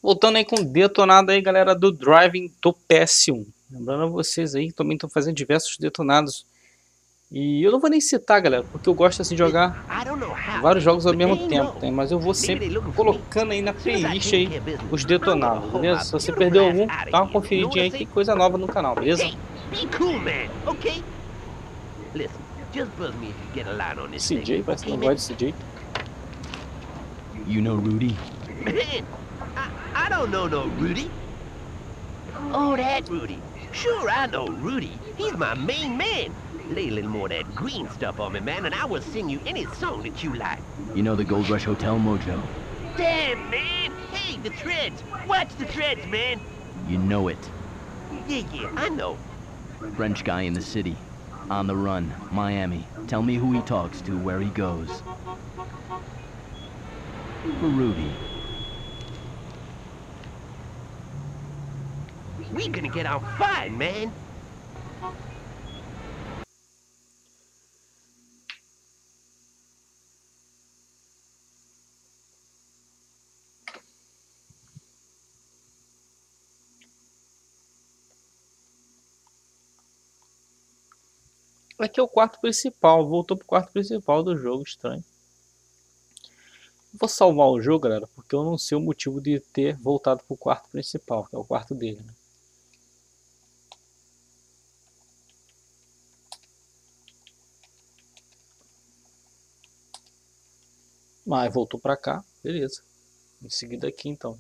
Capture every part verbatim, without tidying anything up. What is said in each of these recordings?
Voltando aí com o detonado aí, galera, do Driving do P S um. Lembrando a vocês aí, também estão fazendo diversos detonados. E eu não vou nem citar, galera, porque eu gosto assim de jogar vários jogos ao mesmo tempo, né? Mas eu vou sempre colocando aí na playlist aí os detonados, beleza? Se você perdeu algum, dá uma conferidinha aí, tem coisa nova no canal, beleza? C J, parece que não gosta de C J. You know Rudy? Man, I, I don't know no Rudy. Oh, that Rudy. Sure, I know Rudy. He's my main man. Lay a little more of that green stuff on me, man, and I will sing you any song that you like. You know the Gold Rush Hotel, Mojo? Damn, man. Hey, the treads. Watch the treads, man. You know it. Yeah, yeah, I know. French guy in the city. On the run. Miami. Tell me who he talks to, where he goes. For Rudy. We gonna get out fine, man. Aqui é o quarto principal, voltou pro quarto principal do jogo, estranho. Vou salvar o jogo, galera, porque eu não sei o motivo de ter voltado pro quarto principal, que é o quarto dele, né? Mas voltou pra cá, beleza. Em seguida aqui então.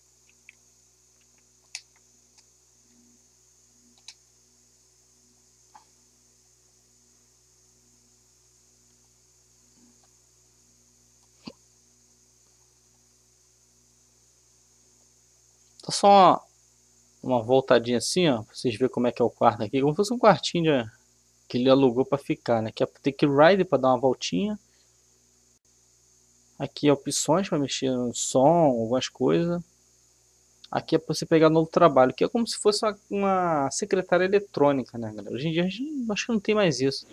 Tá só uma, uma voltadinha assim, ó, pra vocês verem como é que é o quarto aqui, como se fosse um quartinho de, que ele alugou pra ficar, né? Aqui é Take Ride pra dar uma voltinha. Aqui é opções para mexer no som, algumas coisas. Aqui é para você pegar novo trabalho, que é como se fosse uma, uma secretária eletrônica, né, galera? Hoje em dia a gente, acho que não tem mais isso.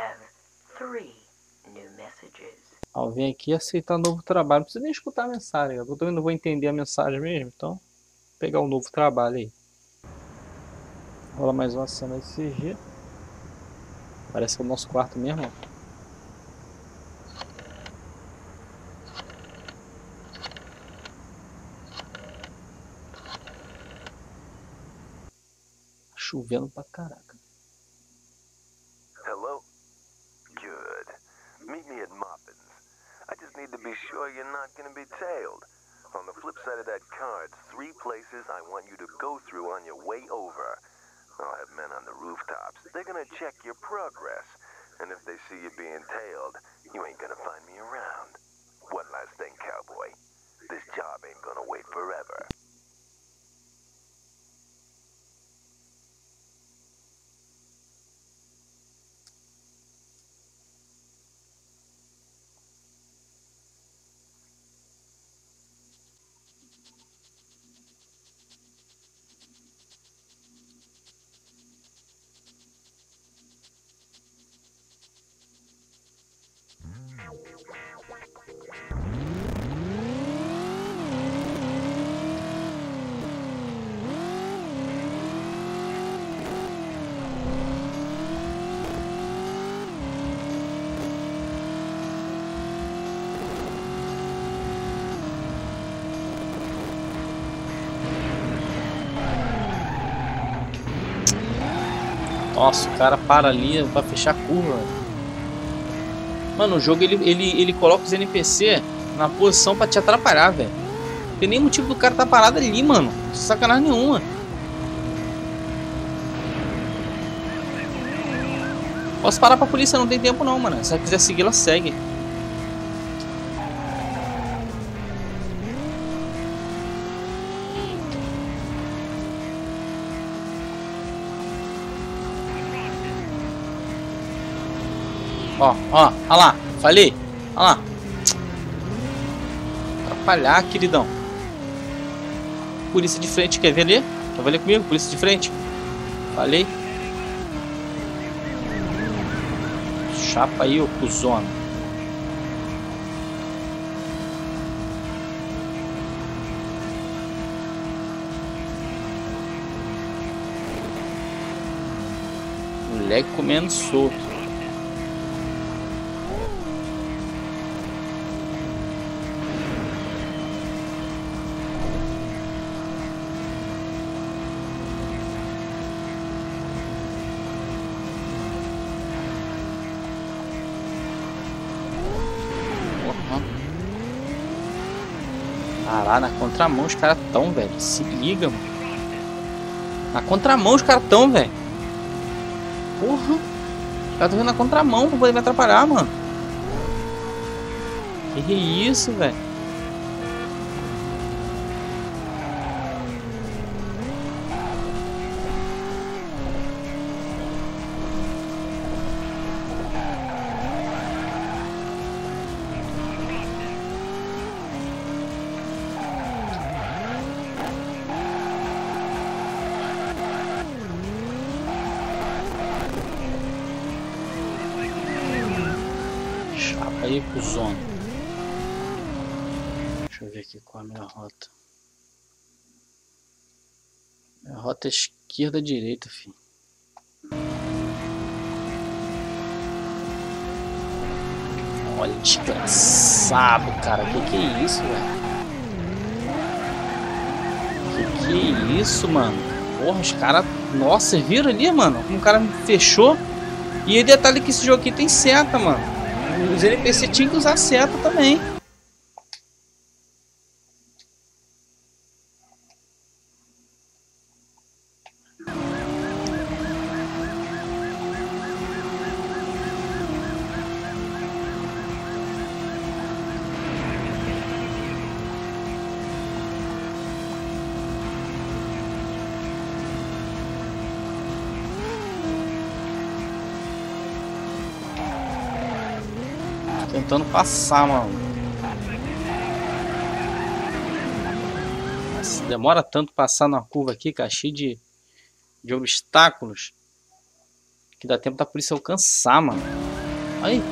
Ó, vem aqui aceitar novo trabalho. Não precisa nem escutar a mensagem, eu também não vou entender a mensagem mesmo, então pegar um novo trabalho aí. Rola mais uma cena de C G. Parece que é o nosso quarto mesmo, ó. Chovendo pra caraca. Hello? Good. Meet me at Moppin's. I just need to be sure you're not gonna be tailed. On the flip side of that card, three places I want you to go through on your way over. I'll have men on the rooftops. They're gonna check your progress. And if they see you being tailed, you ain't gonna find me around. One last thing, cowboy. This job ain't gonna wait forever. Nossa, o cara para ali pra fechar a curva. Mano, o jogo ele, ele, ele coloca os N P C na posição pra te atrapalhar, velho. Não tem nem motivo do cara tá parado ali, mano. Sacanagem nenhuma. Posso parar pra polícia, não tem tempo não, mano. Se ela quiser seguir, ela segue. Ó, ó, ó lá, falei, ó lá. Atrapalhar, queridão. Polícia de frente, quer ver ali? Quer ver ali comigo? Polícia de frente. Falei. Chapa aí, ô cuzona. Moleque comendo solto. Caralho, na contramão os caras tão, velho. Se liga, mano. Na contramão os caras tão, velho. Porra. Os caras tão vindo na contramão pra poder me atrapalhar, mano. Que isso, velho. Aí, cuzona. Deixa eu ver aqui qual é a minha rota. Minha rota é esquerda direita, filho. Olha, desgraçado, cara. Que que é isso, velho? Que que é isso, mano? Porra, os caras... Nossa, viram ali, mano? Como o cara me fechou. E o detalhe é que esse jogo aqui tem seta, mano. Os N P C tinham que usar seta também. Tentando passar, mano. Nossa, demora tanto passar na curva aqui, cara, cheio de, de obstáculos, que dá tempo da polícia alcançar, mano. Aí.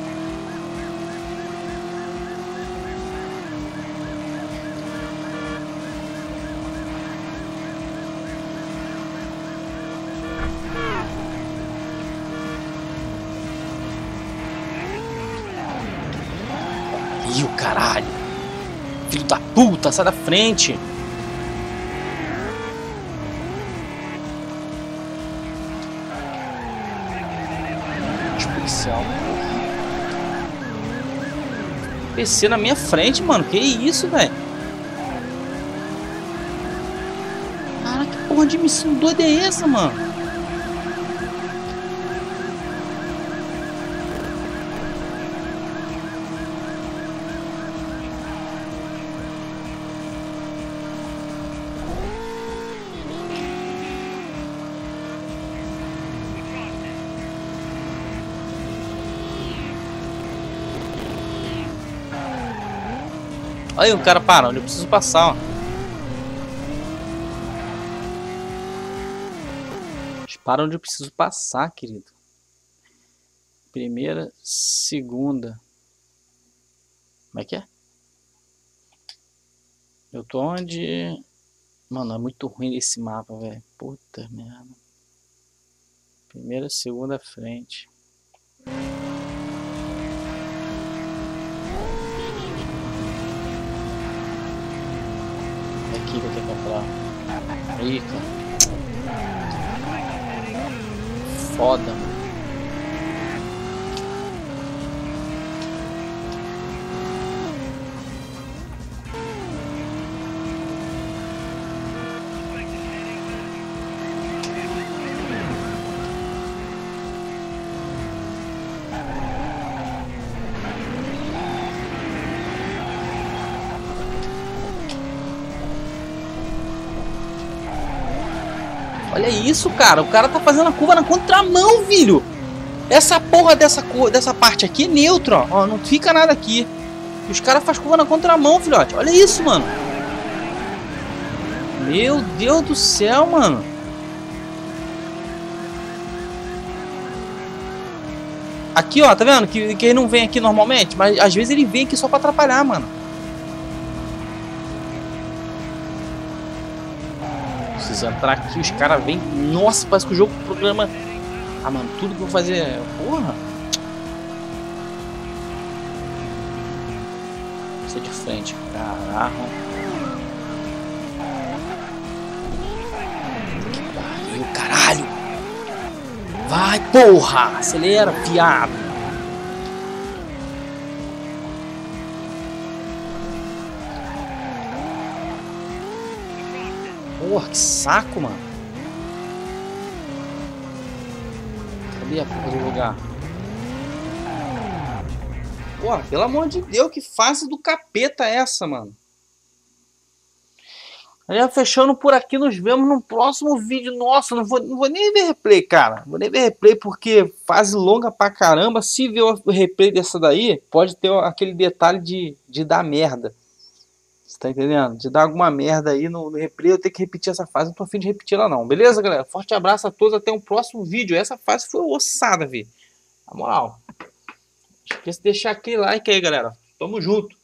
Ih, o caralho! Filho da puta, sai da frente! Policial. P C na minha frente, mano. Que isso, velho? Cara, que porra de missão doida é essa, mano? Aí o cara para, onde eu preciso passar, ó. Para onde eu preciso passar, querido. Primeira, segunda. Como é que é? Eu tô onde... Mano, é muito ruim esse mapa, velho. Puta merda. Primeira, segunda, frente. Aqui que eu tenho que comprar. Aí, cara. Foda, mano. Olha isso, cara. O cara tá fazendo a curva na contramão, filho. Essa porra dessa, dessa parte aqui é neutra, ó. Ó, não fica nada aqui. E os caras fazem curva na contramão, filhote. Olha isso, mano. Meu Deus do céu, mano. Aqui, ó, tá vendo? Que, que ele não vem aqui normalmente, mas às vezes ele vem aqui só pra atrapalhar, mano. Preciso entrar aqui, os caras vêm. Nossa, parece que o jogo programa Ah, mano, tudo que eu vou fazer... Porra! Isso é de frente. Caraca. Que pariu, caralho! Vai, porra! Acelera, viado! Porra, que saco, mano! Cadê a porra do lugar? Porra, pelo amor de Deus, que fase do capeta é essa, mano? Já fechando por aqui, nos vemos no próximo vídeo. Nossa, não vou, não vou nem ver replay, cara. Não vou nem ver replay porque fase longa pra caramba. Se ver o replay dessa daí, pode ter aquele detalhe de, de dar merda. Você tá entendendo? De dar alguma merda aí no, no replay, eu tenho que repetir essa fase. Não tô afim de repetir ela não. Beleza, galera? Forte abraço a todos. Até o próximo vídeo. Essa fase foi ossada, velho. Na moral. Não esqueça de deixar aquele like aí, galera. Tamo junto.